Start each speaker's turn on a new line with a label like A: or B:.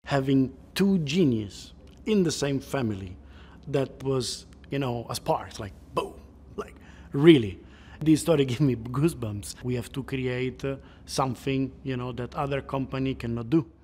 A: having two geniuses in the same family, that was, a spark, like boom, like really. This story gave me goosebumps. We have to create something, that other company cannot do.